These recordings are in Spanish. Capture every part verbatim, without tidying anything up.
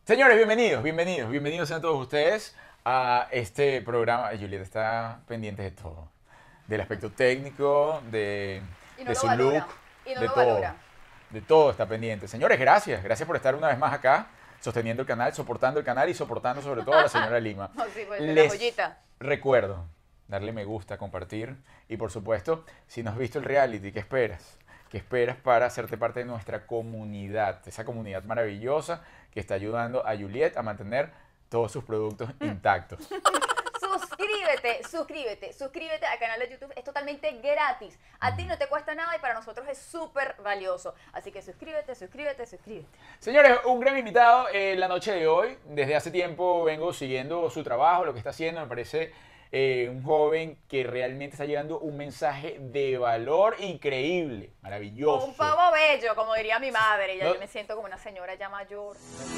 Señores, bienvenidos, bienvenidos, bienvenidos sean todos ustedes a este programa. Julieta está pendiente de todo, del aspecto técnico, de, Y no de lo su look, valora. Y no de lo todo, valora. de todo está pendiente. Señores, gracias, gracias por estar una vez más acá, sosteniendo el canal, soportando el canal y soportando sobre todo a la señora Lima. No, sí, pues, de la Les joyita. recuerdo darle me gusta, compartir y por supuesto, si no has visto el reality, ¿qué esperas? ¿Qué esperas para hacerte parte de nuestra comunidad? Esa comunidad maravillosa que está ayudando a Juliet a mantener todos sus productos intactos. Suscríbete, suscríbete, suscríbete al canal de YouTube. Es totalmente gratis. A ti no te cuesta nada y para nosotros es súper valioso. Así que suscríbete, suscríbete, suscríbete. Señores, un gran invitado en la noche de hoy. Desde hace tiempo vengo siguiendo su trabajo, lo que está haciendo. Me parece eh, un joven que realmente está llevando un mensaje de valor increíble, maravilloso. Un pavo bello, como diría mi madre. Ya No. yo me siento como una señora ya mayor.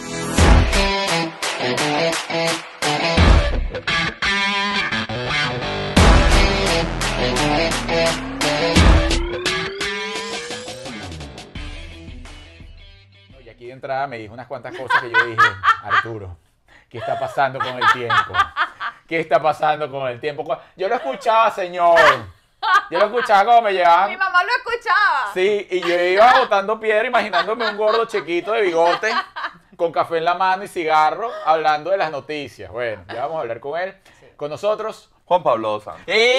No, y aquí de entrada me dijo unas cuantas cosas que yo dije, Arturo, ¿qué está pasando con el tiempo? ¿Qué está pasando con el tiempo? Yo lo escuchaba, señor. Yo lo escuchaba como me Mi llevaban. mamá lo escuchaba. Sí, y yo iba botando piedra imaginándome un gordo chiquito de bigote, con café en la mano y cigarro, hablando de las noticias. Bueno, ya vamos a hablar con él. Con nosotros. Juan Pablo Santos. ¡Ey!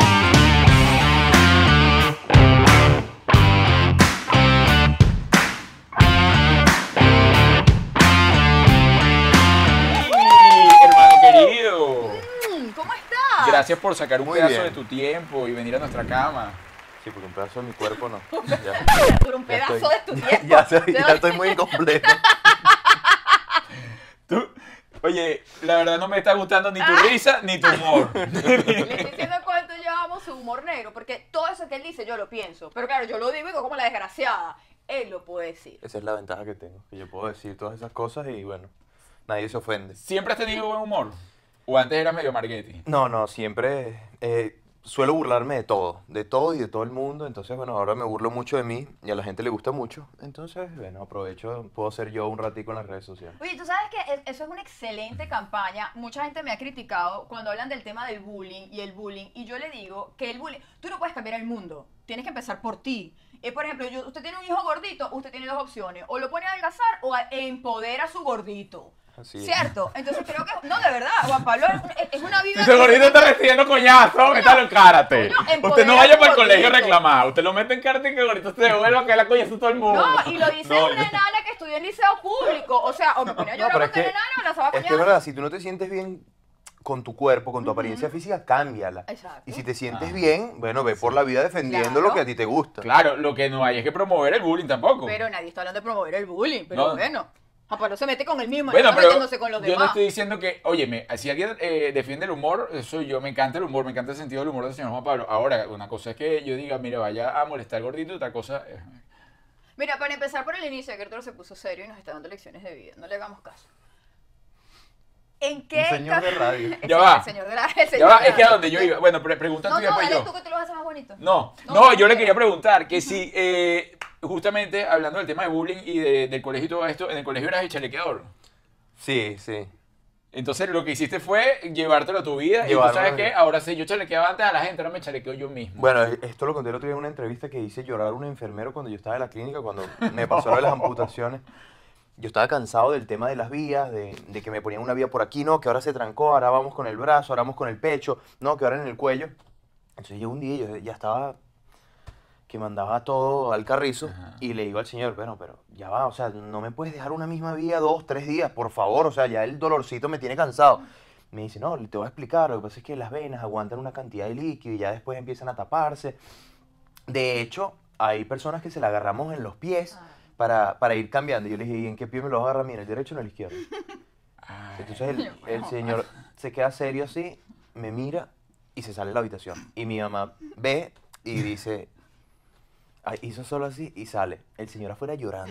Hermano querido, Mm, ¿Cómo estás? gracias por sacar un Muy pedazo bien. de tu tiempo y venir a nuestra cama. Sí, porque un pedazo de mi cuerpo no. Ya, Por un ya pedazo estoy- de tu tiempo. Ya, soy- ¿De ya dónde- estoy muy incompleto. Tú- oye, la verdad no me está gustando ni tu risa ni tu humor. Le estoy diciendo cuánto llevamos su humor negro, porque todo eso que él dice yo lo pienso. Pero claro, yo lo digo y digo como la desgraciada. Él lo puede decir. Esa es la ventaja que tengo, que yo puedo decir todas esas cosas y bueno, nadie se ofende. ¿Siempre has tenido buen humor? ¿O antes eras medio marguetti? No, no, siempre eh, suelo burlarme de todo, de todo y de todo el mundo, entonces bueno, ahora me burlo mucho de mí y a la gente le gusta mucho, entonces bueno, aprovecho, puedo ser yo un ratico en las redes sociales. Oye, tú sabes que es- eso es una excelente campaña. Mucha gente me ha criticado cuando hablan del tema del bullying y el bullying. Y yo le digo que el bullying, tú no puedes cambiar el mundo. Tienes que empezar por ti. Eh, por ejemplo, yo- usted tiene un hijo gordito, usted tiene dos opciones. O lo pone a adelgazar o a- e empodera a su gordito. Así es. ¿Cierto? Entonces creo que, no, de verdad, Juan Pablo es, es una vida... Ese gordito está recibiendo coñazo, métalo en karate. Coño, empodera Usted no vaya a tu para el colegio a gordito. reclamar. Usted lo mete en karate y que el gordito se devuelva a que la coñazo a todo el mundo. No, y lo dice No, una enana que estudió en liceo público. O sea, o me ponía a No, llorar pero porque es era que, enana o me lanzaba es que es coñazo. verdad, si tú no te sientes bien con tu cuerpo, con tu apariencia física, cámbiala. Exacto. Y si te sientes Ah. bien, bueno, ve por la vida defendiendo Claro. lo que a ti te gusta. Claro, lo que no hay es que promover el bullying tampoco. Pero nadie está hablando de promover el bullying. Pero No. bueno, Juan Pablo se mete con el mismo, Bueno, no está pero metiéndose con los yo no demás. estoy diciendo que, óyeme, si alguien eh, defiende el humor, soy yo, me encanta el humor, me encanta el sentido del humor del señor Juan Pablo. Ahora, una cosa es que yo diga, mira, vaya a molestar al gordito, otra cosa es... Mira, para empezar por el inicio, que Arturo se puso serio y nos está dando lecciones de vida. No le hagamos caso. ¿En qué Un señor de ca- radio. El Ya va. El señor de la el señor Ya va, de es que a la- donde yo iba, bueno, pre- pregunta No, tuya no, pues dale yo. tú que te lo vas a hacer más bonito. No, No, no, no, yo le no. quería preguntar que si, eh, justamente hablando del tema de bullying y de- del colegio y todo esto, en el colegio eras el chalequeador. Sí, sí. Entonces lo que hiciste fue llevártelo a tu vida y tú Llevarlo sabes a- que ahora sí, yo chalequeaba antes a la gente, ahora me chalequeo yo mismo. Bueno, esto lo conté el otro día en una entrevista que hice llorar a un enfermero cuando yo estaba en la clínica, cuando me pasó lo de las amputaciones. Yo estaba cansado del tema de las vías, de, de que me ponían una vía por aquí, no, que ahora se trancó, ahora vamos con el brazo, ahora vamos con el pecho, no, que ahora en el cuello. Entonces yo un día yo ya estaba que mandaba todo al carrizo Ajá. y le digo al señor, bueno, pero ya va, o sea, no me puedes dejar una misma vía dos, tres días, por favor, o sea, ya el dolorcito me tiene cansado. Me dice, no, te voy a explicar, lo que pasa es que las venas aguantan una cantidad de líquido y ya después empiezan a taparse. De hecho, hay personas que se la agarramos en los pies Ah. para, para ir cambiando. Yo le dije, ¿y en qué pie me lo vas a agarrar? Mira, el derecho o el izquierdo. Ay, Entonces el, el señor se queda serio así, me mira y se sale de la habitación. Y mi mamá ve y dice, ay, hizo solo así y sale. El señor afuera llorando.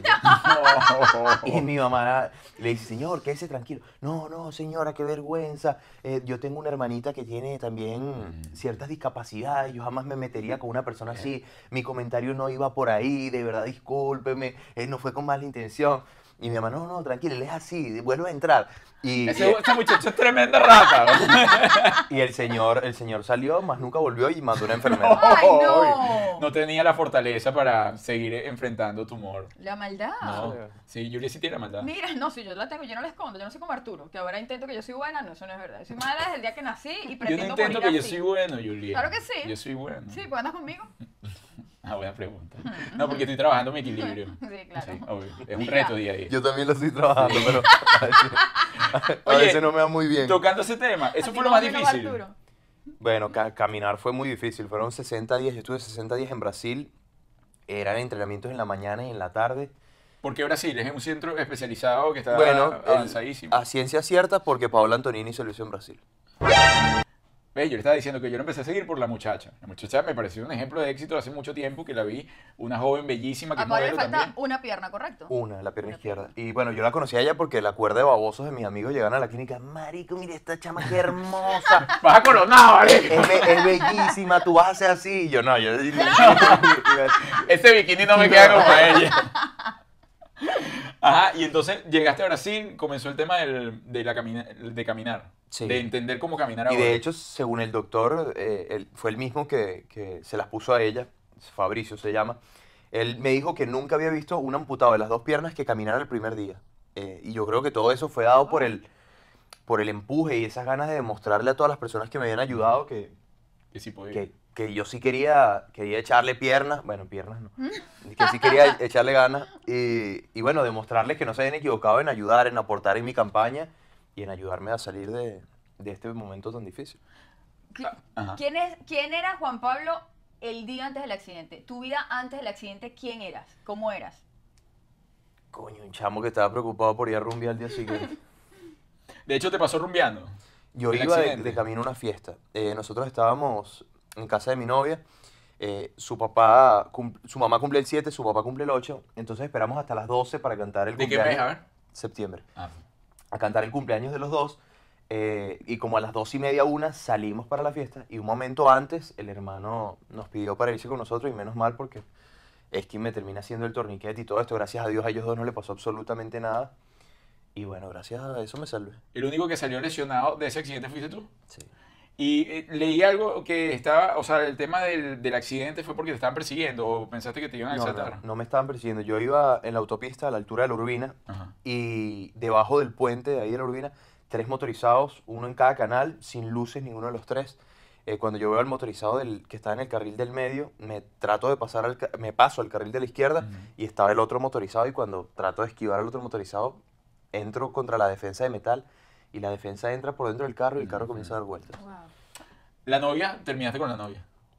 Y mi mamá le dice, señor, quédese tranquilo. No, no, señora, qué vergüenza. Eh, yo tengo una hermanita que tiene también ciertas discapacidades. Yo jamás me metería con una persona así. Mi comentario no iba por ahí. De verdad, discúlpeme. eh, no fue con mala intención. Y mi mamá, no, no, tranquilo, él es así, vuelve a entrar. Y, Ese, ese muchacho es tremenda rata. y el señor el señor salió, más nunca volvió y mandó una enfermera. ¡Ay, no! No tenía la fortaleza para seguir enfrentando tu humor. La maldad. No. Sí, Julia sí tiene maldad. Mira, no, si yo la tengo, yo no la escondo, yo no soy como Arturo, que ahora intento que yo soy buena, no, eso no es verdad. Yo soy mala desde el día que nací y Yo pretendo no intento morir que yo así. soy bueno, Julia. Claro que sí. Yo soy bueno. Sí, pues andas conmigo. Ah, buena pregunta. No, porque estoy trabajando mi equilibrio. Sí, claro. Sí, obvio. Es un Mira. reto día a día. Yo también lo estoy trabajando, pero a veces, a Oye, veces no me va muy bien. Tocando ese tema, eso Así fue lo más más o menos, difícil. Arturo. Bueno, ca- caminar fue muy difícil. Fueron sesenta días. Yo estuve sesenta días en Brasil. Eran entrenamientos en la mañana y en la tarde. Porque Brasil es un centro especializado que está Bueno, el- avanzadísimo. a ciencia cierta porque Paola Antonini se lo hizo en Brasil. Ve, yo le estaba diciendo que yo lo empecé a seguir por la muchacha. La muchacha me pareció un ejemplo de éxito hace mucho tiempo que la vi, una joven bellísima que A es Pablo le modelo falta también. una pierna, ¿correcto? Una, la pierna Una izquierda. Y bueno, yo la conocí a ella porque la cuerda de babosos de mis amigos llegan a la clínica. Marico, mira esta chama, qué hermosa. ¡Vas a coronar, vale! Es, be- es bellísima, tú vas a ser así. Y yo, no, yo... Ese bikini no me queda como a ella. Ajá, y entonces llegaste a Brasil, comenzó el tema del, de, la camina, de caminar, Sí. de entender cómo caminar Y ahora. de hecho, según el doctor, eh, él- fue el mismo que, que se las puso a ella, Fabricio se llama. Él me dijo que nunca había visto un amputado de las dos piernas que caminara el primer día. Eh, y yo creo que todo eso fue dado por el, por el empuje y esas ganas de demostrarle a todas las personas que me habían ayudado que, Que sí podía. que, que yo sí quería, quería echarle piernas, bueno, piernas no, que sí quería echarle ganas y, y bueno, demostrarles que no se habían equivocado en ayudar, en aportar en mi campaña y en ayudarme a salir de, de este momento tan difícil. ¿Qui- Ajá. ¿Quién, es, ¿Quién era Juan Pablo el día antes del accidente? Tu vida antes del accidente, ¿quién eras? ¿Cómo eras? Coño, un chamo que estaba preocupado por ir a rumbear al día siguiente. De hecho, te pasó rumbeando. Yo El iba de, accidente. de camino a una fiesta. Eh, nosotros estábamos en casa de mi novia. eh, su papá, cum- su mamá cumple el siete, su papá cumple el ocho. Entonces esperamos hasta las doce para cantar el ¿De qué cumpleaños. mes? A ver. Septiembre. Ah, A cantar el cumpleaños de los dos. eh, y como a las dos y media, una, salimos para la fiesta. Y un momento antes, el hermano nos pidió para irse con nosotros. Y menos mal porque es quien me termina haciendo el torniquete y todo esto. Gracias a Dios a ellos dos no le pasó absolutamente nada. Y bueno, gracias a eso me salvé. el único que salió lesionado de ese accidente fuiste tú. Sí. Y eh, leí algo que estaba, o sea, el tema del, del accidente fue porque te estaban persiguiendo o pensaste que te iban a No, desatar. no, no me estaban persiguiendo. Yo iba en la autopista a la altura de la Urbina Ajá. y debajo del puente de ahí de la Urbina, tres motorizados, uno en cada canal, sin luces ninguno de los tres. Eh, cuando yo veo al motorizado del, que está en el carril del medio, me trato de pasar al, ca- me paso al carril de la izquierda Ujú. y estaba el otro motorizado y cuando trato de esquivar al otro motorizado, entro contra la defensa de metal y la defensa entra por dentro del carro y el carro comienza a dar vueltas. Wow. La novia, terminaste con la novia.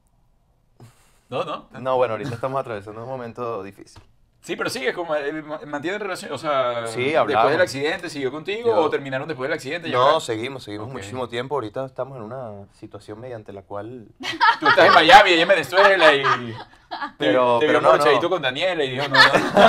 No, no. No, bueno, ahorita estamos atravesando un momento difícil. Sí, pero sigue, como eh, ma- mantienen relación, o sea, Sí, después hablamos. del accidente, ¿siguió contigo Yo- o terminaron después del accidente? Y No, ahora seguimos, seguimos Ok. muchísimo tiempo. Ahorita estamos en una situación mediante la cual... tú estás en Miami, ella en Venezuela y Pero- te, te pero vio no, borrachadito no. con Daniela y dijo, no, no.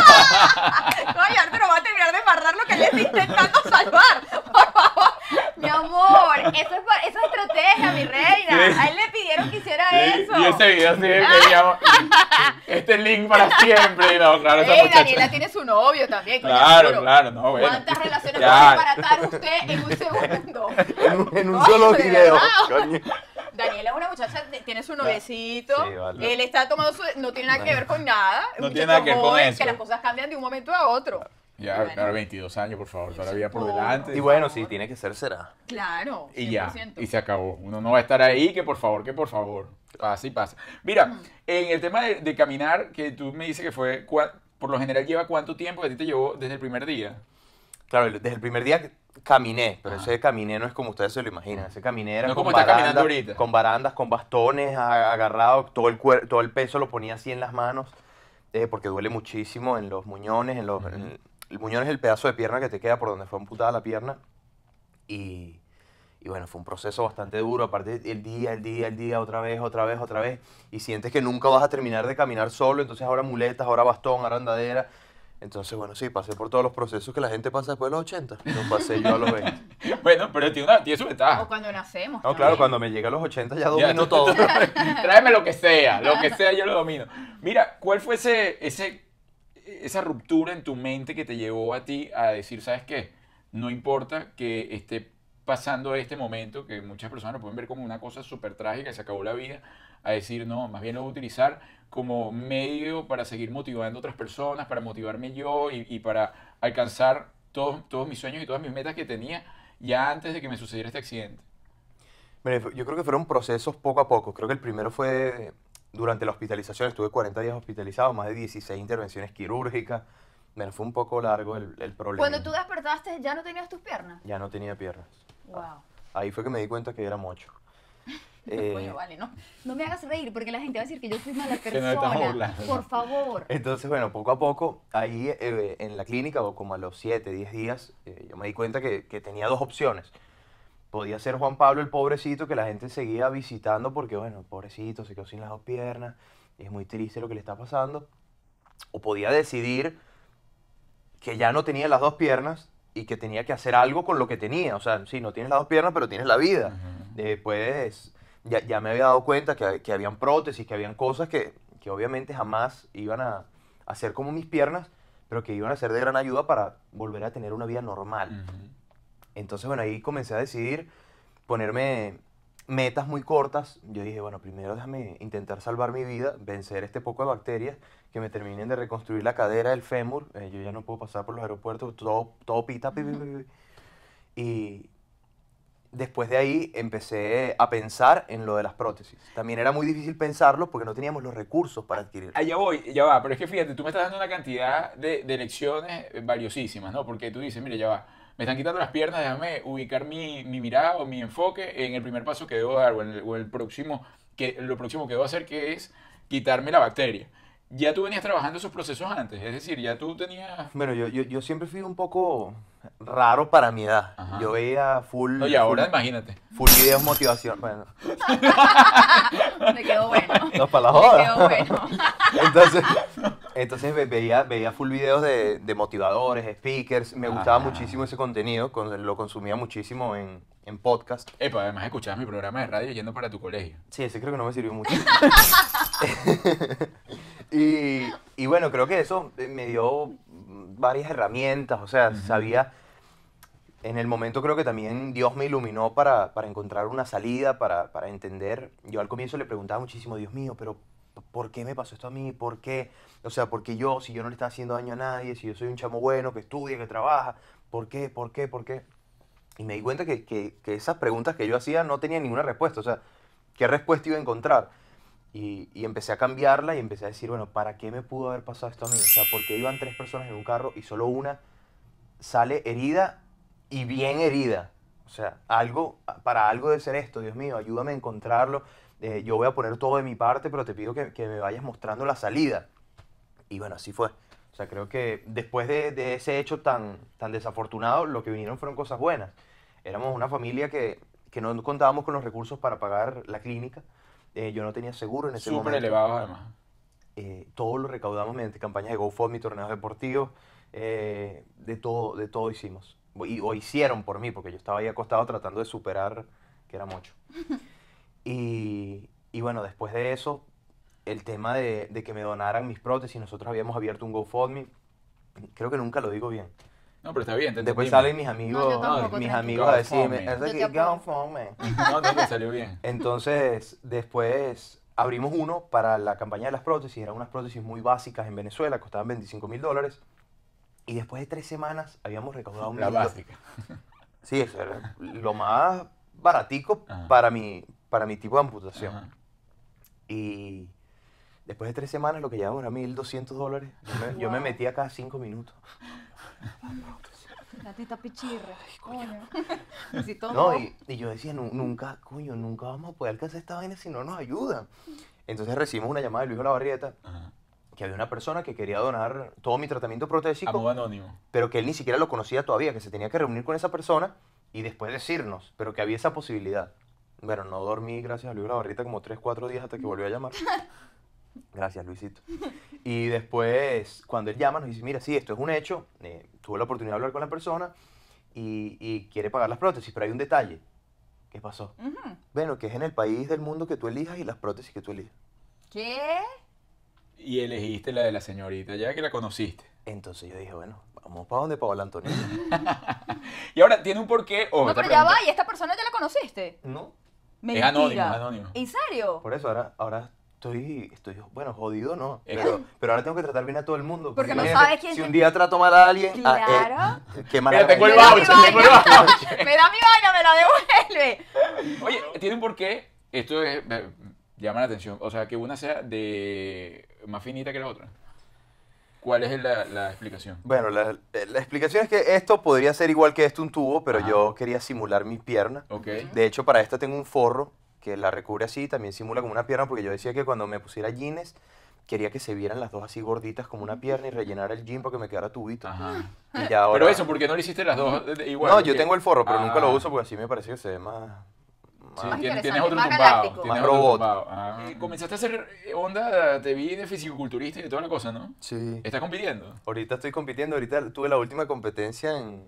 Oye, Arturo, va a terminar de amarrar lo que él está intentando salvar. Por favor. Mi amor, eso es, pa- eso es estrategia, mi reina. Sí. A él le pidieron que hiciera Sí, eso. y ese video sí queríamos, este link para siempre, y no, claro, esa Ey, muchacha. Daniela tiene su novio también. coño, Claro, Arturo. claro, no, bueno. ¿Cuántas relaciones Ya. puede embaratar usted en un segundo? En, un- en un Coño, solo de video. verdad. Coño. Daniela es una muchacha, de- tiene su noviecito, Sí, vale. él está tomando su... No tiene nada que ver con nada. es No un tiene muchacho nada que ver con joven, eso. Que las cosas cambian de un momento a otro. Ya, Bueno. claro, veintidós años, por favor, todavía por Oh. delante. Y bueno, si tiene que ser, será. Claro, Y ya, cien por ciento. y se acabó. Uno no va a estar ahí, que por favor, que por favor. Pasa y pasa. Mira, en el tema de, de caminar, que tú me dices que fue, cua- por lo general lleva cuánto tiempo que a ti te llevó desde el primer día. Claro, desde el primer día que caminé, pero Ah. ese caminé no es como ustedes se lo imaginan. Ese caminé era No con como está caminando barandas, ahorita. con barandas, con bastones a- agarrados, todo el, cuer- todo el peso lo ponía así en las manos, eh, porque duele muchísimo en los muñones, en los... en- el muñón es el pedazo de pierna que te queda por donde fue amputada la pierna. Y, y bueno, fue un proceso bastante duro. Aparte, el día, el día, el día, otra vez, otra vez, otra vez. Y sientes que nunca vas a terminar de caminar solo. Entonces ahora muletas, ahora bastón, ahora andadera. Entonces, bueno, sí, pasé por todos los procesos que la gente pasa después de los ochenta. Los pasé yo a los veinte. Bueno, pero tiene, una, tiene su O ventaja. cuando nacemos. No, claro, también. cuando me llegue a los ochenta ya Ya, domino tú- todo. tú- Tráeme lo que sea, lo que sea yo lo domino. Mira, ¿cuál fue ese, ese esa ruptura en tu mente que te llevó a ti a decir, ¿sabes qué? No importa que esté pasando este momento, que muchas personas lo pueden ver como una cosa súper trágica, se acabó la vida, a decir, no, más bien lo voy a utilizar como medio para seguir motivando a otras personas, para motivarme yo y, y para alcanzar todos, todos mis sueños y todas mis metas que tenía ya antes de que me sucediera este accidente. Mire, yo creo que fueron procesos poco a poco. Creo que el primero fue durante la hospitalización. Estuve cuarenta días hospitalizado, más de dieciséis intervenciones quirúrgicas. Bueno, fue un poco largo el, el problema. Cuando tú despertaste, ¿ya no tenías tus piernas? Ya no tenía piernas. Wow. Ahí fue que me di cuenta que era mocho. Coño, vale, no. No me hagas reír porque la gente va a decir que yo soy mala Que no estamos persona. burlando. Por favor. Entonces, bueno, poco a poco, ahí eh, en la clínica, o como a los siete, diez días, eh, yo me di cuenta que, que tenía dos opciones. Podía ser Juan Pablo el pobrecito que la gente seguía visitando porque, bueno, pobrecito, se quedó sin las dos piernas, es muy triste lo que le está pasando. O podía decidir que ya no tenía las dos piernas y que tenía que hacer algo con lo que tenía. O sea, sí, no tienes las dos piernas, pero tienes la vida. Ujú. Eh, pues ya, ya me había dado cuenta que, que habían prótesis, que habían cosas que, que obviamente jamás iban a, a ser como mis piernas, pero que iban a ser de gran ayuda para volver a tener una vida normal. Ujú. Entonces, bueno, ahí comencé a decidir ponerme metas muy cortas. Yo dije, bueno, primero déjame intentar salvar mi vida, vencer este poco de bacterias que me terminen de reconstruir la cadera, el fémur. Eh, yo ya no puedo pasar por los aeropuertos, todo, todo pita, pi, pi, pi, pi. Y después de ahí empecé a pensar en lo de las prótesis. También era muy difícil pensarlo porque no teníamos los recursos para adquirir. Allá voy, ya va, pero es que fíjate, tú me estás dando una cantidad de, de lecciones valiosísimas, ¿no? Porque tú dices, mire, ya va, me están quitando las piernas, déjame ubicar mi, mi mirada o mi enfoque en el primer paso que debo dar o en el, o el próximo, que, lo próximo que debo hacer, que es quitarme la bacteria. Ya tú venías trabajando esos procesos antes, es decir, ya tú tenías... Bueno, yo, yo, yo siempre fui un poco raro para mi edad. Ajá. Yo veía full, No, y ahora full, imagínate. full videos motivación. Bueno, Me quedó bueno. no, para la Me joda. quedó bueno. Entonces, entonces ve- veía, veía full videos de, de motivadores, speakers. Me gustaba Ah. muchísimo ese contenido, con- lo consumía muchísimo en, en podcast. Epa, además escuchabas mi programa de radio yendo para tu colegio. Sí, ese creo que no me sirvió mucho. y, y bueno, creo que eso me dio varias herramientas. O sea, Ujú. sabía... En el momento creo que también Dios me iluminó para, para encontrar una salida, para, para entender. Yo al comienzo le preguntaba muchísimo, Dios mío, pero ¿por qué me pasó esto a mí? ¿Por qué? O sea, ¿por qué yo? Si yo no le estaba haciendo daño a nadie, si yo soy un chamo bueno, que estudia, que trabaja, ¿por qué? ¿Por qué? ¿Por qué? Y me di cuenta que, que, que esas preguntas que yo hacía no tenían ninguna respuesta. O sea, ¿qué respuesta iba a encontrar? Y, y empecé a cambiarla y empecé a decir, bueno, ¿para qué me pudo haber pasado esto a mí? O sea, ¿por qué iban tres personas en un carro y solo una sale herida y bien herida? O sea, algo, para algo de ser esto, Dios mío, ayúdame a encontrarlo. Eh, yo voy a poner todo de mi parte, pero te pido que, que me vayas mostrando la salida. Y bueno, así fue. O sea, creo que después de, de ese hecho tan, tan desafortunado, lo que vinieron fueron cosas buenas. Éramos una familia que, que no contábamos con los recursos para pagar la clínica. Eh, yo no tenía seguro en ese Súper momento. elevados además. Eh, todo lo recaudamos mediante campañas de GoFundMe, torneos deportivos, eh, de todo, de todo hicimos. Y, o hicieron por mí, porque yo estaba ahí acostado tratando de superar que era mucho. Y, y bueno, después de eso, el tema de, de que me donaran mis prótesis, nosotros habíamos abierto un GoFundMe, creo que nunca lo digo bien. No, pero está bien, te Después entendimos. salen mis No, amigos, yo tampoco, mis tranquilo. amigos a decirme, GoFundMe. "Eso Yo que te apoyo". GoFundMe". No, no, te salió bien. Entonces, después abrimos uno para la campaña de las prótesis. Eran unas prótesis muy básicas en Venezuela, costaban veinticinco mil dólares. Y después de tres semanas habíamos recaudado un La mil do- básica. Sí, eso era lo más baratico Ajá. para mi, para mi tipo de amputación. Ajá. Y después de tres semanas lo que llevamos era mil doscientos dólares. Yo me, yo me Wow. metía cada cinco minutos. La tita pichirre. Coño. Si todo No, y, y yo decía, "Nu- nunca, coño, nunca vamos a poder alcanzar esta vaina si no nos ayudan". Entonces recibimos una llamada de Luis Olavarrieta, Ajá. que había una persona que quería donar todo mi tratamiento protésico, A modo anónimo. pero que él ni siquiera lo conocía todavía, que se tenía que reunir con esa persona y después decirnos, pero que había esa posibilidad. Bueno, no dormí, gracias a Luis Olavarrieta, como tres, cuatro días hasta que volvió a llamar. Gracias, Luisito. Y después, cuando él llama, nos dice, mira, sí, esto es un hecho, eh, tuve la oportunidad de hablar con la persona y, y quiere pagar las prótesis, pero hay un detalle. ¿Qué pasó? Ujú. Bueno, que es en el país del mundo que tú elijas y las prótesis que tú elijas. ¿Qué? Y elegiste la de la señorita, ya que la conociste. Entonces yo dije, bueno, vamos para donde Paola Antonio. Y ahora, tiene un porqué. Ojo, No, esta pero ya va, pregunta- ¿y esta persona ya la conociste? No, Mentira. anónimo, es anónimo. ¿En serio? por eso ahora, ahora estoy, estoy, bueno, jodido no, Es pero, que- pero ahora tengo que tratar bien a todo el mundo. Porque no imagínate, sabes quién Si te- un día trato mal a alguien, a- Claro. eh, qué mala Mira, tengo el Me gana. da mi voucher, tengo el vaina. voucher. Me da mi vaina, me la devuelve. Oye, tiene un porqué. Esto es, eh, llama la atención. O sea, que una sea de más finita que la otra. ¿Cuál es la, la explicación? Bueno, la, la explicación es que esto podría ser igual que esto un tubo, pero Ajá. yo quería simular mi pierna. Ok. De hecho, para esta tengo un forro que la recubre así, también simula como una pierna, porque yo decía que cuando me pusiera jeans, quería que se vieran las dos así gorditas como una pierna y rellenar el jean para que me quedara tubito. Ajá. Y ya ahora... Pero eso, ¿por qué no le hiciste las dos de- de- igual? no, yo Porque- tengo el forro, pero nunca lo Ah. uso porque así me parece que se ve más... Sí, más- Más tienes, interesante, tienes otro más tumbado. galáctico. tienes Más otro robot. tumbado. Ah. Eh, Comenzaste a hacer eh, onda, te vi de fisiculturista y de toda la cosa, ¿no? Sí. ¿Estás compitiendo? Ahorita estoy compitiendo, ahorita tuve la última competencia en...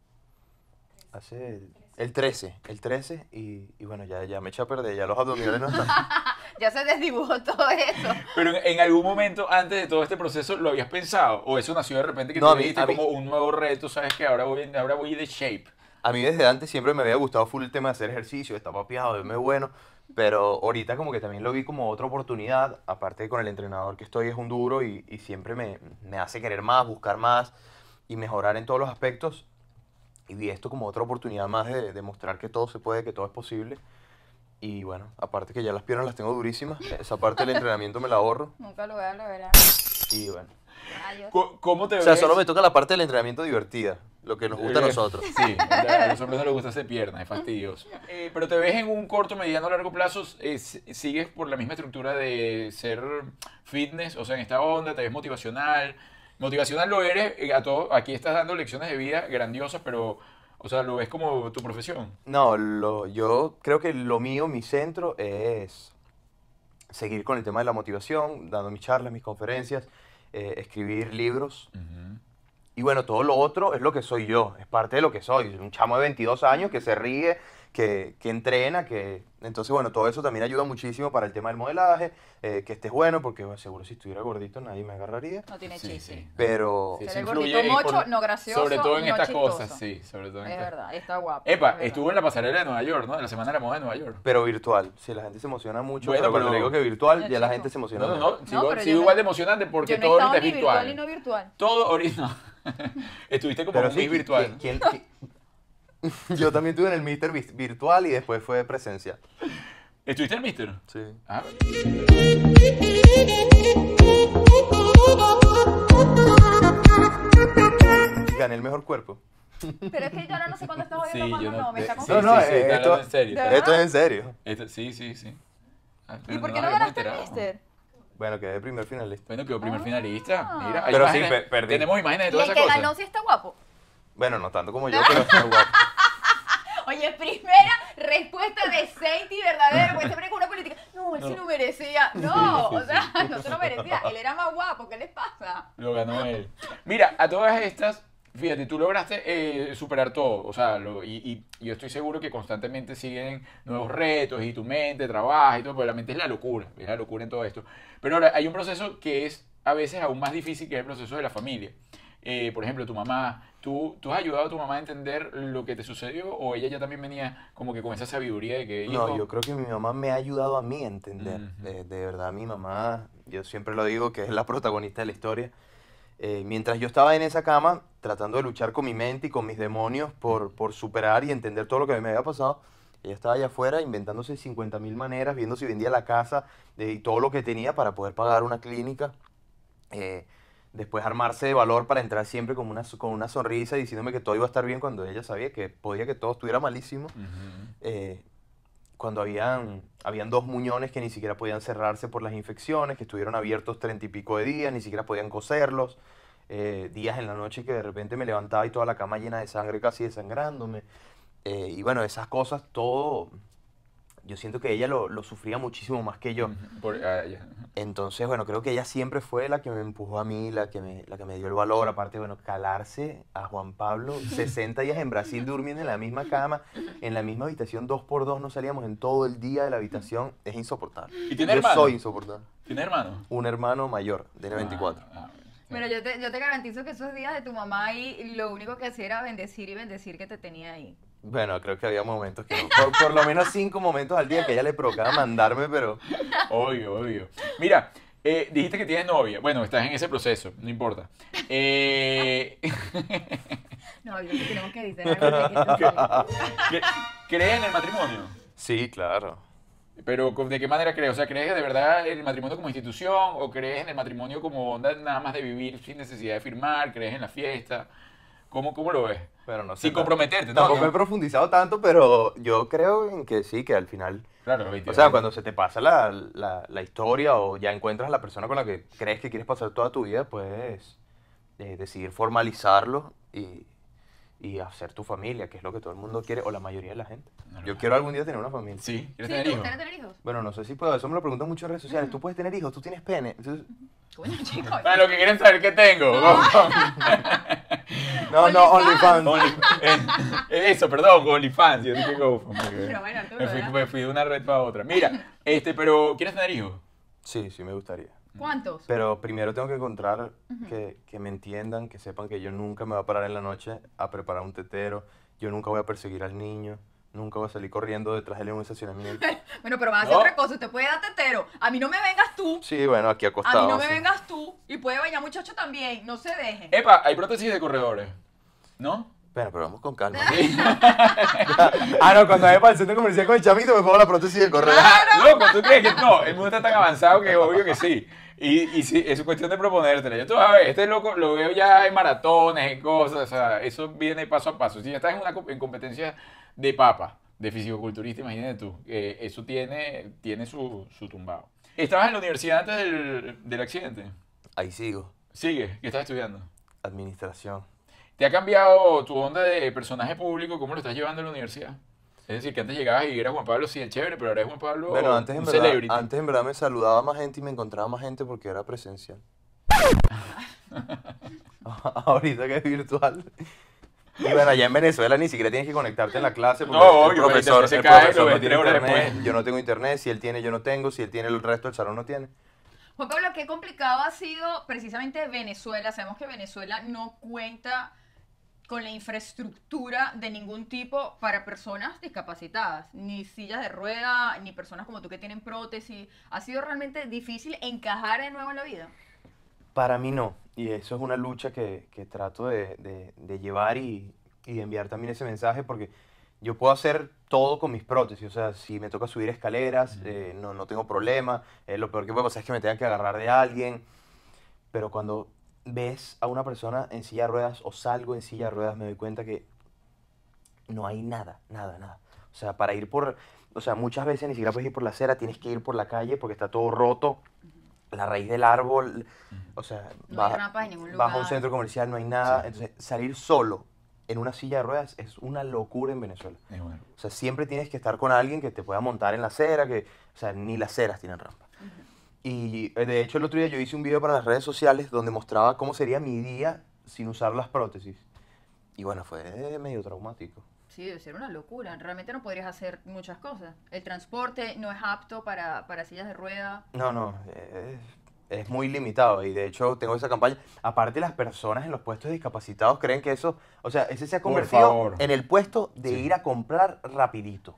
Hace... El trece, el trece y, y bueno, ya, ya me eché a perder, ya los abdominales no están. Ya se desdibujó todo eso. Pero en, en algún momento antes de todo este proceso lo habías pensado o eso nació de repente que No, te a mí- dijiste a mí- como un nuevo reto, sabes que ahora voy, ahora voy de shape. A mí desde antes siempre me había gustado full el tema de hacer ejercicio, estar papeado, verme bueno, pero ahorita como que también lo vi como otra oportunidad, aparte de con el entrenador que estoy es un duro y, y siempre me, me hace querer más, buscar más y mejorar en todos los aspectos. Y vi esto como otra oportunidad más de demostrar que todo se puede, que todo es posible. Y bueno, aparte que ya las piernas las tengo durísimas, esa parte del entrenamiento me la ahorro. Nunca lo voy a lograr. Y bueno. Rayos. Co- ¿Cómo te O sea, ves? solo me toca la parte del entrenamiento divertida, lo que nos gusta a Eh, nosotros. Sí, a los hombres no les gusta hacer piernas, es fastidioso. Eh, pero te ves en un corto, mediano, largo plazo, eh, si- sigues por la misma estructura de ser fitness, o sea, en esta onda, te ves motivacional. Motivacional lo eres, eh, a todo, aquí estás dando lecciones de vida grandiosas, pero, o sea, lo ves como tu profesión. No, lo, yo creo que lo mío, mi centro es seguir con el tema de la motivación, dando mis charlas, mis conferencias, eh, escribir libros. Y bueno, todo lo otro es lo que soy yo, es parte de lo que soy. Un chamo de veintidós años que se ríe, que, que entrena, que... Entonces, bueno, todo eso también ayuda muchísimo para el tema del modelaje, eh, que estés bueno, porque bueno, seguro si estuviera gordito nadie me agarraría. No tiene Sí, chiste. sí. Pero... Sí, Ser eso el influye gordito en- mocho, por- no gracioso Sobre todo en y no estas chistoso. cosas, sí, sobre todo en Es estas verdad, está guapo. Epa, es verdad. estuvo en la pasarela de Nueva York, ¿no? De la Semana de la Moda de Nueva York. Pero virtual. Sí, la gente se emociona mucho, Bueno, pero cuando pero- le digo que virtual, Ya, ya la chico. gente se emociona No, no, mucho. no, sigo, pero sigo yo igual no- de emocionante porque Yo no he todo estado ahorita ni es virtual. virtual y no virtual. Todo ahorita. Estuviste como Pero muy sí, virtual. ¿quién- quién- quién- Yo también tuve en el Mister vis- virtual y después fue presencial. ¿Estuviste en el Mister? Sí. Ah, Gané el mejor cuerpo. Pero es que yo ahora no sé cuándo estás sí, oyendo yo cuándo no. no, me está sí, confundiendo. No, no, sí, sí, eh, está esto- hablando en serio. ¿De está- verdad? Esto es en serio. esto- sí, sí, sí. Ah, ¿Y pero por qué nos no habíamos ganaste el enterado. Mister? Bueno, quedé primer finalista. Bueno, quedó primer Ah. finalista. Mira, hay Pero sí, imágenes- pe- perdí. Tenemos imágenes de Y todas el esas que cosas. ganó sí está guapo. Bueno, no tanto como yo, pero está guapo. Oye, primera respuesta de Sainty verdadera, porque siempre con una política. No, él sí No. lo merecía. No, Sí, sí, o sea, no se lo merecía. Él era más guapo, ¿qué les pasa? Lo ganó él. Mira, a todas estas, fíjate, tú lograste eh, superar todo. O sea, lo- y, y- y yo estoy seguro que constantemente siguen nuevos retos y tu mente trabaja y todo, porque la mente es la locura, es la locura en todo esto. Pero ahora hay un proceso que es a veces aún más difícil, que es el proceso de la familia. Eh, por ejemplo, tu mamá, ¿tú, ¿tú has ayudado a tu mamá a entender lo que te sucedió o ella ya también venía como que con esa sabiduría de que... No, hijo, yo creo que mi mamá me ha ayudado a mí a entender. Ujú. Eh, de verdad, mi mamá, yo siempre lo digo, que es la protagonista de la historia. Eh, mientras yo estaba en esa cama, tratando de luchar con mi mente y con mis demonios por, por superar y entender todo lo que me había pasado, ella estaba allá afuera inventándose cincuenta mil maneras, viendo si vendía la casa eh, y todo lo que tenía para poder pagar una clínica. Eh, después armarse de valor para entrar siempre con una, con una sonrisa diciéndome que todo iba a estar bien cuando ella sabía que podía que todo estuviera malísimo. Ujú. Eh, cuando habían, habían dos muñones que ni siquiera podían cerrarse por las infecciones, que estuvieron abiertos treinta y pico de días, ni siquiera podían coserlos, eh, días en la noche que de repente me levantaba y toda la cama llena de sangre, casi desangrándome. Eh, y bueno, esas cosas, todo, yo siento que ella lo, lo sufría muchísimo más que yo. Por, ah, ya. Entonces, bueno, creo que ella siempre fue la que me empujó a mí, la que me, la que me dio el valor. Aparte, bueno, calarse a Juan Pablo, sesenta días en Brasil durmiendo en la misma cama, en la misma habitación, dos por dos, no salíamos en todo el día de la habitación, es insoportable. ¿Y tiene Yo hermano? soy insoportable. ¿Tienes hermano? Un hermano mayor, tiene veinticuatro. Ah, ah, Bueno, yo te, yo te garantizo que esos días de tu mamá ahí, lo único que hacía era bendecir y bendecir que te tenía ahí. Bueno, creo que había momentos que no. Por, por lo menos cinco momentos al día que ella le provocaba mandarme, pero... Obvio, obvio. Mira, eh, dijiste que tienes novia. Bueno, estás en ese proceso, no importa. Eh, No, yo que tenemos que decir algo de que esto salga. ¿cre- ¿Crees en el matrimonio? Sí, claro. Pero ¿con- ¿de qué manera crees? O sea, ¿crees de verdad en el matrimonio como institución o crees en el matrimonio como onda nada más de vivir sin necesidad de firmar? ¿Crees en la fiesta? ¿Cómo, cómo lo ves? Pero no sé. Sin comprometerte, ¿no? Tampoco ¿no? he profundizado tanto, pero yo creo en que sí, que al final... Claro, los O veintidós. sea, cuando se te pasa la, la, la historia o ya encuentras a la persona con la que crees que quieres pasar toda tu vida, puedes eh, decidir formalizarlo y, y hacer tu familia, que es lo que todo el mundo quiere, o la mayoría de la gente. Yo quiero algún día tener una familia. Sí, ¿quieres Sí, tener ¿te hijos? gustaría tener hijos? Bueno, no sé si puedo, eso me lo preguntan mucho en redes sociales. ¿Tú puedes tener hijos? ¿Tú tienes pene? Entonces, Coño, chicos. Para lo que quieren saber qué tengo. no, no, OnlyFans. OnlyFans. Only- eh, eso, perdón, OnlyFans. Yo dije GoFundMe. Pero bueno, Arturo, Me fui, ¿verdad? me fui de una red para otra. Mira, este, pero ¿quieres tener hijos? Sí, sí me gustaría. ¿Cuántos? Pero primero tengo que encontrar que, que me entiendan, que sepan que yo nunca me voy a parar en la noche a preparar un tetero, yo nunca voy a perseguir al niño, nunca voy a salir corriendo detrás de él en un estacionamiento. Bueno, pero vas a hacer No. otra cosa. Usted puede dar tetero. A mí no me vengas tú. Sí, bueno, aquí A acostado. mí no me sí. vengas tú. Y puede bañar muchacho también. No se dejen. Epa, hay prótesis de corredores, ¿no? Bueno, pero vamos con calma. ah, no, cuando vaya para el centro comercial con el chamito me pongo la prótesis de correr. Loco, ¿tú crees que no? El mundo está tan avanzado que obvio que sí. Y, y sí, es cuestión de proponértela. Yo tú vas a ver, este loco lo veo ya en maratones, en cosas, o sea, eso viene paso a paso. Si ya estás en una co- en competencia de papa, de fisicoculturista, imagínate tú, eh, eso tiene, tiene su, su tumbado. ¿Estabas en la universidad antes del, del accidente? Ahí sigo. Sigue, ¿qué estás estudiando? Administración. ¿Te ha cambiado tu onda de personaje público? ¿Cómo lo estás llevando en la universidad? Es decir, que antes llegabas y eras Juan Pablo, sí, es chévere, pero ahora es Juan Pablo, Bueno, antes en, un verdad, celebrity. antes en verdad me saludaba más gente y me encontraba más gente porque era presencial. Ahorita que es virtual. Y bueno, allá en Venezuela ni siquiera tienes que conectarte en la clase porque No, el obvio, pero profesor, internet se el cae, profesor lo no ves tiene tres horas internet, después. yo no tengo internet, si él tiene yo no tengo, si él tiene el resto del salón no tiene. Juan Pablo, qué complicado ha sido precisamente Venezuela. Sabemos que Venezuela no cuenta con la infraestructura de ningún tipo para personas discapacitadas, ni sillas de rueda, ni personas como tú que tienen prótesis. ¿Ha sido realmente difícil encajar de nuevo en la vida? Para mí no, y eso es una lucha que, que trato de, de- de llevar y, y de enviar también ese mensaje porque yo puedo hacer todo con mis prótesis, o sea, si me toca subir escaleras, eh, no, no tengo problema, eh, lo peor que puede pasar es que me tenga que agarrar de alguien, pero cuando ves a una persona en silla de ruedas o salgo en silla de ruedas me doy cuenta que no hay nada, nada, nada. O sea, para ir por, o sea, muchas veces ni siquiera puedes ir por la acera, tienes que ir por la calle porque está todo roto, la raíz del árbol, o sea, No hay vas, rampas en ningún vas a un lugar. centro comercial, no hay nada, Sí. entonces salir solo en una silla de ruedas es una locura en Venezuela. Es bueno. O sea, siempre tienes que estar con alguien que te pueda montar en la acera, que, o sea, ni las aceras tienen rampa. Y eh, de hecho el otro día yo hice un video para las redes sociales donde mostraba cómo sería mi día sin usar las prótesis. Y bueno, fue medio traumático. Sí, debe ser una locura. Realmente no podrías hacer muchas cosas. El transporte no es apto para, para sillas de rueda. No, no, es, es muy limitado y de hecho tengo esa campaña. Aparte las personas en los puestos discapacitados creen que eso, o sea, ese se ha Por convertido favor. en el puesto de Sí. ir a comprar rapidito.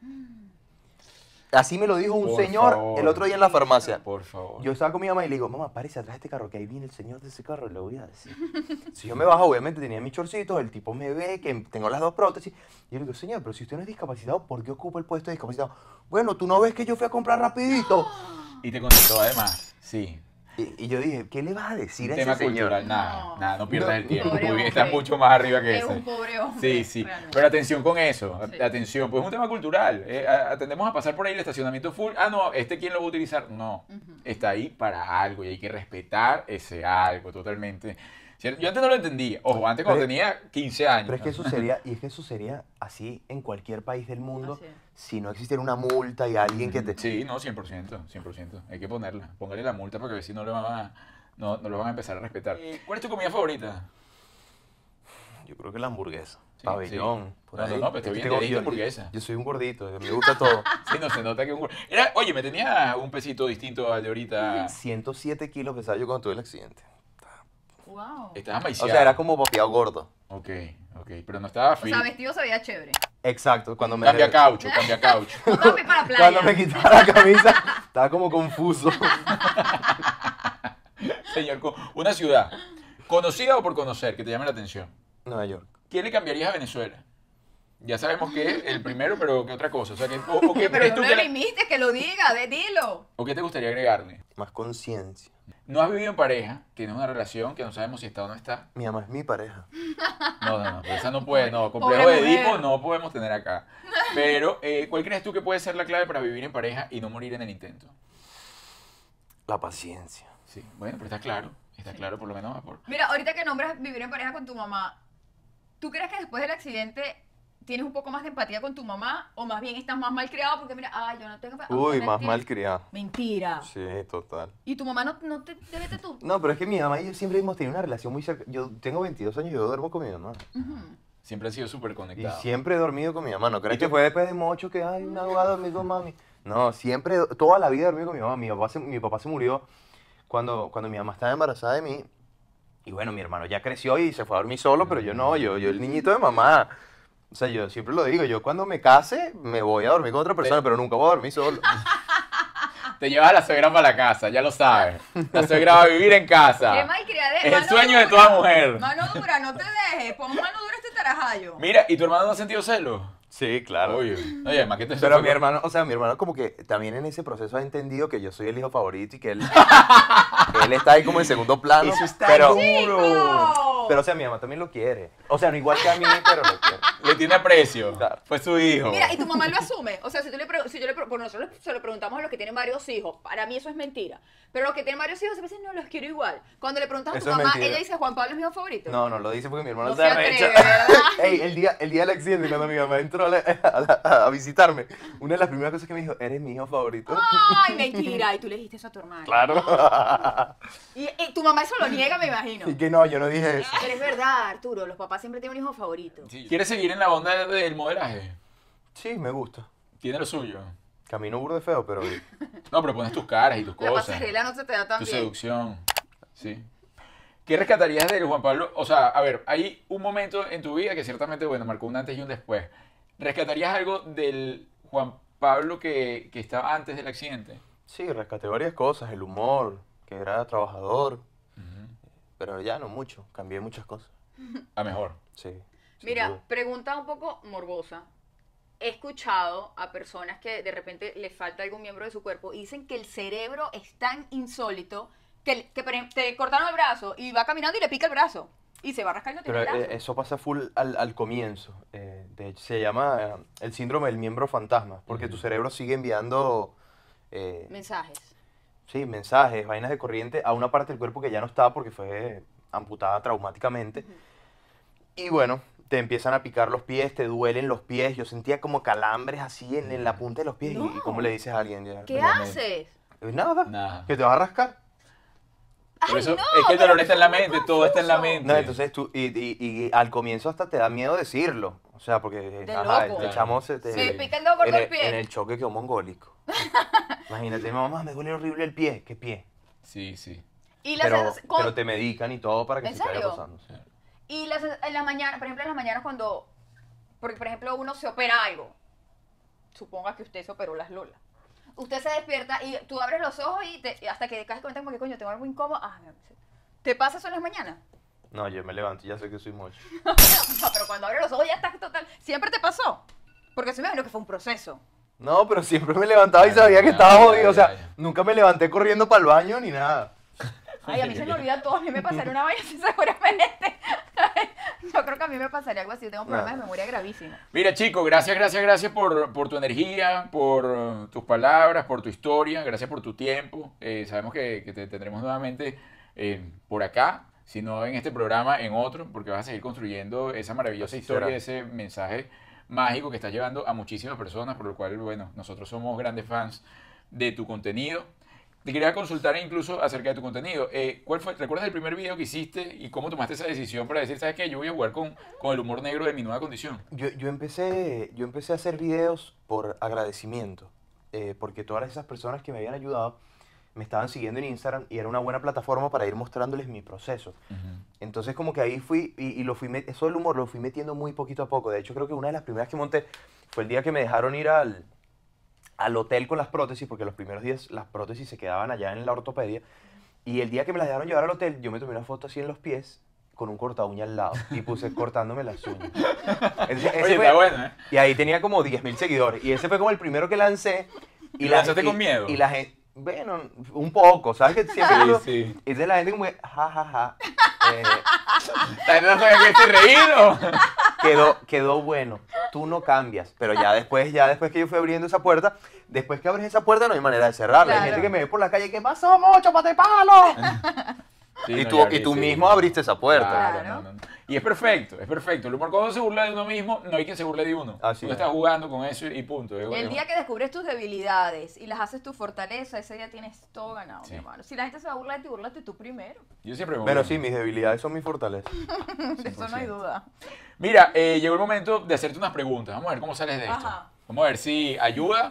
Así me lo dijo un Por señor favor. el otro día en la farmacia. Por favor. Yo estaba con mi mamá y le digo, mamá, párese atrás de este carro, que ahí viene el señor de ese carro, le voy a decir. Si yo me bajo, obviamente tenía mis chorcitos, el tipo me ve que tengo las dos prótesis. Y yo le digo, señor, pero si usted no es discapacitado, ¿por qué ocupa el puesto de discapacitado? Bueno, ¿tú no ves que yo fui a comprar rapidito? Y te contestó además, sí. Y, y yo dije, ¿qué le vas a decir Un a tema ese señor? cultural, nada, No. nada, no pierdas No. el tiempo. Pobre Muy bien, hombre. estás mucho más arriba que Es ese. un pobre hombre. Sí, sí. realmente. Pero atención con eso, Sí. atención, pues es un tema cultural. Eh, a- atendemos a pasar por ahí el estacionamiento full. Ah, no, ¿este quién lo va a utilizar? No, Ujú. está ahí para algo y hay que respetar ese algo totalmente. ¿Cierto? Yo antes no lo entendía. Ojo, antes cuando Pero- tenía quince años. Pero es que eso sería, y es que eso sería así en cualquier país del mundo Así es. si no existiera una multa y alguien que te... Sí, no, cien por ciento, cien por ciento. Hay que ponerla. Póngale la multa porque si no le van a, no, no lo van a empezar a respetar. Eh, ¿Cuál es tu comida favorita? Yo creo que la hamburguesa. Sí, pabellón. sí. Por No, no, ahí. no, pero estoy Es que bien, tengo- te diste yo- hamburguesa. Yo soy un gordito, a mí me gusta todo. Sí, no se nota que un... Era, oye, me tenía un pesito distinto al de ahorita. ciento siete kilos pesaba yo cuando tuve el accidente. Wow. Estabas O maiciado. sea, era como papiado gordo. Ok, ok, pero no estaba O fit. sea, vestido se veía chévere. Exacto, cuando me... Cambia caucho, cambia caucho. No te fui para la playa. Cuando me quitaba la camisa, estaba como confuso. Señor, co- una ciudad, conocida o por conocer, que te llame la atención. Nueva York. ¿Qué le cambiarías a Venezuela? Ya sabemos que es el primero, pero ¿qué otra cosa? O sea, que, o, o qué Pero crees no tú le que le- limites, que lo diga, de, dilo. o qué te gustaría agregarle? Más conciencia. No has vivido en pareja, tienes una relación que no sabemos si está o no está. Mi mamá es mi pareja. No, no, no, pero esa no puede, no, Pobre complejo de mujer. Edipo no podemos tener acá. Pero, eh, ¿cuál crees tú que puede ser la clave para vivir en pareja y no morir en el intento? La paciencia. Sí, bueno, pero está claro, está claro por lo menos por... Mira, ahorita que nombras vivir en pareja con tu mamá, ¿tú crees que después del accidente tienes un poco más de empatía con tu mamá? ¿O más bien estás más mal criado? Porque mira, ay, yo no tengo... Uy, ah, más tienes- mal criado. Mentira. Sí, total. ¿Y tu mamá no, no te, te vete tú? No, pero es que mi mamá y yo siempre hemos tenido una relación muy cercana. Yo tengo veintidós años y yo duermo con mi mamá. Ujú. Siempre han sido súper Y conectados. siempre he dormido con mi mamá. No crees ¿Y tú? que fue después de mocho que, ay, una voy a dormir con mami. No, siempre, toda la vida he dormido con mi mamá. Mi papá se, mi papá se murió cuando, cuando mi mamá estaba embarazada de mí. Y bueno, mi hermano ya creció y se fue a dormir solo, pero yo no, yo, yo el niñito de mamá. O sea, yo siempre lo digo, yo cuando me case me voy a dormir con otra persona, pero nunca voy a dormir solo. Te llevas a la suegra para la casa, ya lo sabes. La suegra va a vivir en casa. ¡Qué malcriadez! Es el Mano sueño de dura. toda mujer. Mano dura, no te dejes. Pon mano dura este tarajayo. Mira, ¿y tu hermano no ha sentido celos? Sí, claro. Oye, oye, además que te Pero mi hermano, o sea, mi hermano como que también en ese proceso ha entendido que yo soy el hijo favorito y que él, que él está ahí como en segundo plano. Eso está pero, ¡Chico! pero, o sea, mi mamá también lo quiere. O sea, no igual que a mí, pero lo quiere. Le tiene aprecio. Claro. Fue su hijo. Mira, y tu mamá lo asume. O sea, si, tú le pre- si yo le pre- por nosotros se lo preguntamos a los que tienen varios hijos, para mí eso es mentira. Pero los que tienen varios hijos se dicen, no, los quiero igual. Cuando le preguntas a tu Eso es mamá, mentira. ella dice, Juan Pablo es mi hijo favorito. No, no, lo dice porque mi hermano No se se arrecha. atreve, ¿verdad? Ey, el día, el día del accidente, cuando mi mamá entró a, la- a la- a visitarme, una de las primeras cosas que me dijo, eres mi hijo favorito. Ay, mentira. Y tú le dijiste eso a tu hermano. Claro. Y, y tu mamá eso lo niega, me imagino. Y que no, yo no dije eso. Pero es verdad, Arturo, los papás siempre tienen un hijo favorito. Sí. ¿Quieres seguir en la onda del modelaje? Sí, me gusta. Tiene lo suyo. Camino burdo de feo, pero... No, pero pones tus caras y tus La cosas. pasarela no se te da tan Tu bien. seducción. Sí. ¿Qué rescatarías del Juan Pablo? O sea, a ver, hay un momento en tu vida que ciertamente, bueno, marcó un antes y un después. ¿Rescatarías algo del Juan Pablo que, que estaba antes del accidente? Sí, rescaté varias cosas, el humor, que era trabajador, Ujú. pero ya no mucho, cambié muchas cosas. A mejor. Sí. sin Mira, duda. pregunta un poco morbosa. He escuchado a personas que de repente les falta algún miembro de su cuerpo y dicen que el cerebro es tan insólito que, que por ejemplo, te cortaron el brazo y va caminando y le pica el brazo. Y se va a rascar y no tiene Pero brazo. eh, eso pasa full al, al comienzo. eh, de hecho, se llama eh, el síndrome del miembro fantasma, porque tu cerebro sigue enviando eh, Mensajes. sí, mensajes, vainas de corriente a una parte del cuerpo que ya no está porque fue amputada traumáticamente. Y bueno, te empiezan a picar los pies, te duelen los pies. Yo sentía como calambres así en, en la punta de los pies. Y- No. ¿Y cómo le dices a alguien? Ya? ¿Qué Obviamente. haces? Eh, Nada, Nada. que te vas a rascar. Por Ay, eso no, es que el pero dolor está en la eso es muy mente, todo está en la confuso. mente. No, entonces tú, y, y, y al comienzo hasta te da miedo decirlo. O sea, porque De ajá, loco. este chamo se te... Se me pica el dedo gordo en, del el, pie. en el choque quedó mongólico. Imagínate, mamá, me duele horrible el pie. ¿Qué pie? Sí, sí. Y la Pero, sensación- con- pero te medican y todo para que ¿En se te vaya serio? pasando. sí. Y las, en la mañana, por ejemplo, en las mañanas cuando, porque por ejemplo uno se opera algo, suponga que usted se operó las lolas, usted se despierta y tú abres los ojos y te, y hasta que caes cuenta como que coño, tengo algo incómodo, ah, me- ¿te pasa eso en las mañanas? No, yo me levanto y ya sé que soy mocho. No, pero cuando abres los ojos ya estás total, siempre te pasó, porque se me imagino que fue un proceso. No, pero siempre me levantaba y sabía que Ya, estaba ya, jodido. O sea, ya, ya. nunca me levanté corriendo para el baño ni nada. Ay, a mí se me olvida todo, a mí me pasaría una vaina así seguramente. Yo creo que a mí me pasaría algo así, yo tengo problemas de memoria gravísimos. Mira, chico, gracias, gracias, gracias por, por tu energía, por uh, tus palabras, por tu historia, gracias por tu tiempo. Eh, sabemos que, que te tendremos nuevamente eh, por acá. sino en este programa, en otro, porque vas a seguir construyendo esa maravillosa Así historia, será. ese mensaje mágico que estás llevando a muchísimas personas, por lo cual, bueno, nosotros somos grandes fans de tu contenido. Te quería consultar incluso acerca de tu contenido. Eh, ¿cuál fue, ¿Recuerdas el primer video que hiciste y cómo tomaste esa decisión para decir, sabes qué, yo voy a jugar con, con el humor negro de mi nueva condición? Yo, yo, empecé, yo empecé a hacer videos por agradecimiento, eh, porque todas esas personas que me habían ayudado me estaban siguiendo en Instagram y era una buena plataforma para ir mostrándoles mi proceso. Uh-huh. Entonces como que ahí fui, y, y lo fui met- eso del humor lo fui metiendo muy poquito a poco. De hecho creo que una de las primeras que monté fue el día que me dejaron ir al, al hotel con las prótesis, porque los primeros días las prótesis se quedaban allá en la ortopedia. Y el día que me las dejaron llevar al hotel, yo me tomé una foto así en los pies con un corta uña al lado y puse cortándome las uñas. Ese- ese Oye, fue- está bueno, ¿eh? y ahí tenía como diez mil seguidores. Y ese fue como el primero que lancé. ¿Y lo lanzaste con miedo? Y la gente, bueno, un poco, ¿sabes? Que siempre Sí, uno- sí. Y entonces la gente como, que, ja, ja, ja. Eh, La gente no sabía que estoy reído. quedó, quedó bueno, tú no cambias. Pero ya después, ya después que yo fui abriendo esa puerta, después que abres esa puerta no hay manera de cerrarla. Hay Claro. gente que me ve por la calle, ¿qué pasó, mocho, pate palo? Sí, y no, tú, ya y abrí, tú sí. mismo abriste esa puerta. Claro, Claro. no, no, no. Y es perfecto, es perfecto. El humor cuando se burla de uno mismo, no hay quien se burle de uno. Así Uno es. está jugando con eso y punto. Es- El es- día que descubres tus debilidades y las haces tu fortaleza, ese día tienes todo ganado, Sí. mi hermano. Si la gente se va a burlar de ti, búrlate tú primero. Yo siempre me Bueno, burlo. sí, mis debilidades son mis fortalezas. De eso no hay duda. Mira, eh, llegó el momento de hacerte unas preguntas. Vamos a ver cómo sales de esto. Ajá. Vamos a ver si ayuda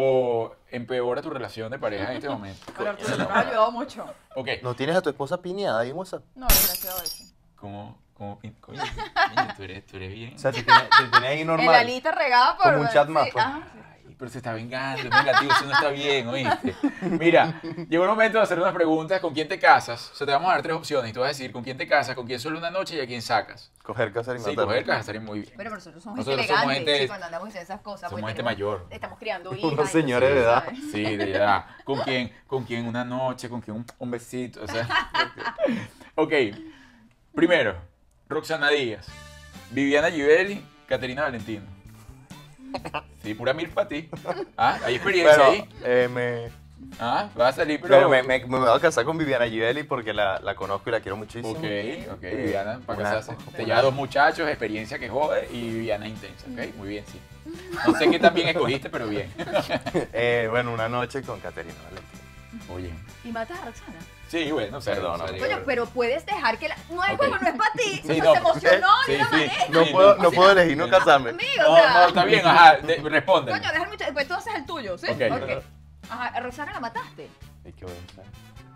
o empeora tu relación de pareja en este momento. Pero Arturo, te ha ayudado mucho. Ok. ¿No tienes a tu esposa piñada ahí en WhatsApp? No, desgraciado eso. ¿Cómo? ¿Cómo? pin- Coño, coño, tú eres, tú eres bien. O sea, te tiene, te tiene ahí En la normal. lista regada por... Como un chat más, sí, pues. ajá, sí. Ay, pero se está vengando, es negativo, eso no está bien, ¿oíste? Mira, llegó el momento de hacer unas preguntas. ¿Con quién te casas? O sea, te vamos a dar tres opciones y tú vas a decir con quién te casas, con quién solo una noche y a quién sacas. Coger, casar y Sí, matar. coger casas estaría muy bien. Pero nosotros somos Nosotros gente somos elegante, gente- sí, cuando andamos diciendo esas cosas. somos porque gente tenemos- mayor. Estamos criando hijos. Unos señores de edad. Sí, de edad. ¿Con quién? ¿Con quién una noche? ¿Con quién un, un besito? O sea, ok. Primero, Roxana Díaz, Viviana Givelli, Caterina Valentino. Sí, pura mil para ti. Ah, hay experiencia Pero, ahí. eh, me... Ah, va a salir, pero... Pero me, me, me voy a casar con Viviana Givelli porque la, la conozco y la quiero muchísimo. Ok, ok, Viviana, para Una- casarse. Te lleva dos muchachos, experiencia que jode y Viviana intensa, ok, muy bien, sí. No sé qué tan bien escogiste, pero bien. Eh, bueno, una noche con Caterina Valentino. Oye, Y matas a Roxana. sí, bueno, o sea, Perdona. o sea, Coño, pero puedes dejar que la... No, el Ok. juego no es para ti. Sí, Se no. emocionó Sí, de una sí. manera. No Sí, puedo, no. no puedo elegir no casarme. Amigo, No, o sea... no, está bien, ajá, de, responde. Coño, deja el muchacho. Pues tú haces el tuyo, ¿sí? Ok. Ok. Ajá, a Roxana la mataste. Ay, qué bueno, ¿sabes?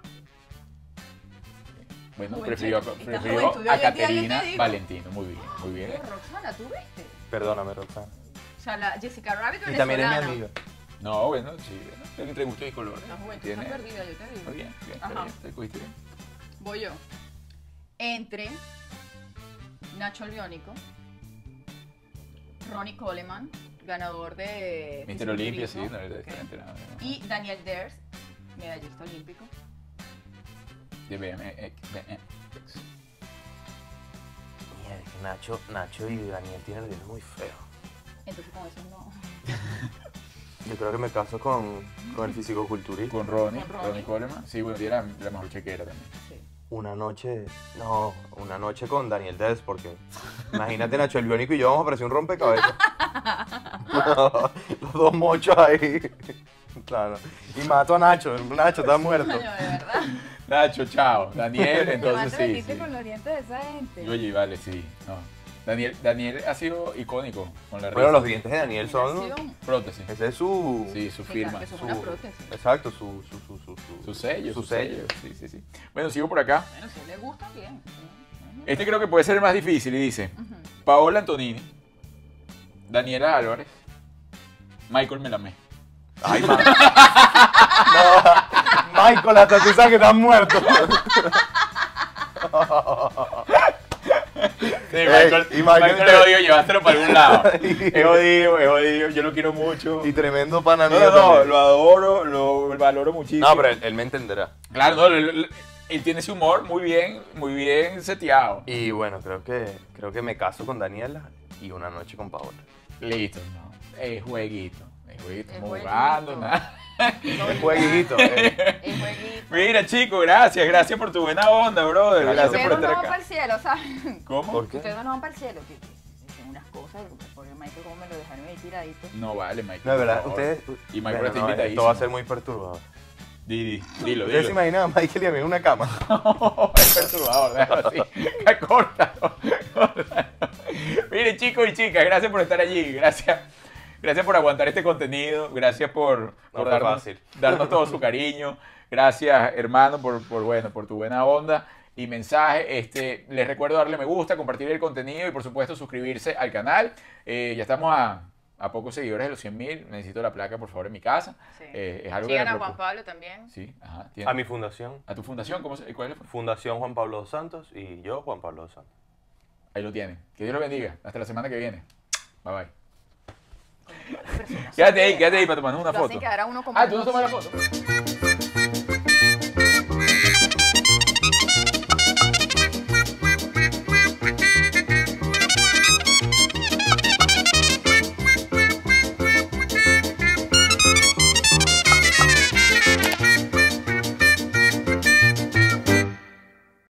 Bueno, Juventud. prefirió, Esta prefirió juventud de a hoy en día, yo te Caterina digo. Valentino, muy bien, muy bien. Pero Roxana, ¿tú viste? Perdóname, Roxana. O sea, la Jessica Rabbit Y también es mi venezolana. amiga. No, bueno, sí, bueno, entre gustos y colores. La juventud Tiene- está perdida, yo te digo. Muy bien, bien, está Ajá. bien, te escogiste bien. Voy yo. Entre Nacho Albiónico, Ronnie Coleman, ganador de mister Olimpia, sí, fisiculturismo, no, ok, está enterado. y Daniel Ders, medallista olímpico. De B M X. B M X. Mira, es que Nacho, Nacho y Daniel tienen el diente muy feo. Entonces con eso no. Yo creo que me caso con, con el fisicoculturista. Con Ronnie, Con Ronnie. Ronnie Coleman. Sí, bueno, tiene la, la mejor chequera también. Sí. Una noche, no, una noche con Daniel Dez, porque imagínate Nacho el Biónico y yo vamos a parecer un rompecabezas. Los dos mochos ahí. Claro. Y mato a Nacho, Nacho está muerto. Coño, de verdad. Nacho, chao. Daniel, entonces Te sí. metiste sí. con los dientes de esa gente. Oye, vale, sí. No. Daniel, Daniel ha sido icónico con la Bueno, risa. los dientes de Daniel son. Nación. Prótesis. Ese es su. Sí, su Sí, firma. claro, que eso es Su, una prótesis. Exacto, su. Su, su, su, su, su sello. Su Su sello. sello. Sí, sí, sí. Bueno, sigo por acá. Bueno, si le gusta, bien. Este creo que puede ser el más difícil y dice: Ujú. Paola Antonini, Daniela Álvarez, Michael Melamé. Ay, ma- no, Michael, hasta tú sabes que estás muerto. Sí, Ey, Michael, y Michael Michael te- es jodido, llevárselo para algún lado. Es jodido, es jodido, yo lo quiero mucho. Y tremendo pana No, mío no, no, también. lo adoro, lo valoro muchísimo. No, pero él, él me entenderá. Claro, no, él, él- él tiene ese humor muy bien, muy bien seteado. Y bueno, creo que, creo que me caso con Daniela y una noche con Paola. Listo, no. Es jueguito. Es jueguito, Es estamos jueguito. jugando, nada. Es jueguito. eh. Es jueguito. Mira, chicos, gracias, gracias por tu buena onda, brother. Gracias. Gracias por Ustedes no estar van para acá. el cielo, ¿saben? ¿Cómo? ¿Por qué? Ustedes no van para el cielo, que dicen unas cosas, porque Michael como me lo dejaron ahí tiradito. No vale, Michael. No, es verdad, por favor. ustedes... Y Michael Bueno, está no, invitadísimo. esto va a ser muy perturbador. Didi, dilo, ¿Ustedes se dilo. imaginan a Michael y a mí en una cama? Es perturbador, déjalo así. Córtalo, córtalo. Miren, chicos y chicas, gracias por estar allí. Gracias. Gracias por aguantar este contenido. Gracias por, por fue darnos, fácil. darnos todo su cariño. Gracias, hermano, por, por, bueno, por tu buena onda y mensaje. Este, les recuerdo darle me gusta, compartir el contenido y, por supuesto, suscribirse al canal. Eh, ya estamos a, a pocos seguidores de los cien mil. Necesito la placa, por favor, en mi casa. Sí. Eh, es algo Sigan que me a Juan preocupa. Pablo también. Sí, ajá. tiene- A mi fundación. ¿A tu fundación? ¿Cómo se, ¿Cuál es? Fundación Juan Pablo dos Santos y yo, Juan Pablo dos Santos. Ahí lo tienen. Que Dios lo bendiga. Hasta la semana que viene. Bye bye. Personas. Quédate ahí, quédate ahí para tomarnos una Lo foto. hacen quedar a uno como Ah, ¿tú no un- tomas la foto?